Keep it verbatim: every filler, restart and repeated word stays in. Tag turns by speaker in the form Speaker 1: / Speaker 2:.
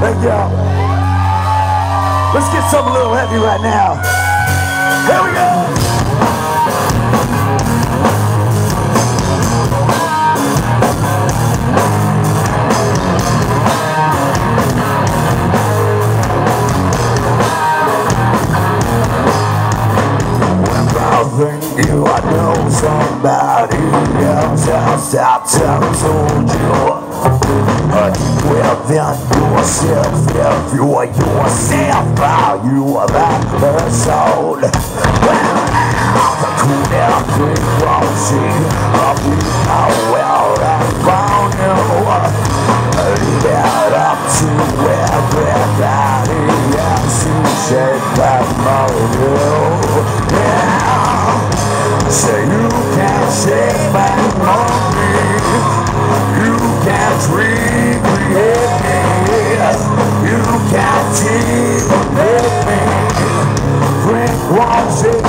Speaker 1: Thank y'all. Let's get something a little heavy right now. Here we go. You, I know somebody else outside town told you uh, well then yourself, if you are yourself, are you that person? Well now, the cool down quick won't see I'll be well I found you. Leave it up to everybody else who shake that motive. So you can't shake my memory, you can't recreate me, you can't even make me drink one sip